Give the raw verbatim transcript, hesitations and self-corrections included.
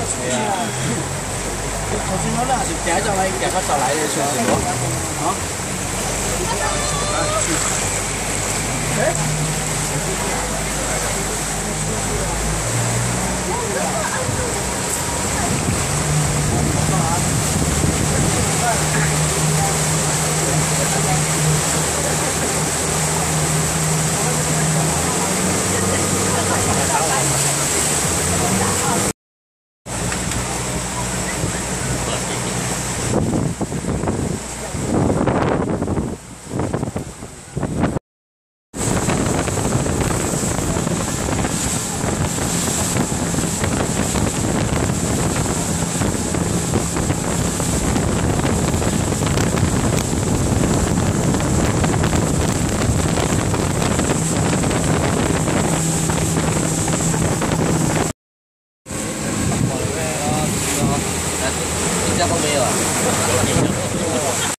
係啊。頭先我咧係夾咗嚟，夾咗就嚟嘅上次我，嚇。 新加坡没有啊？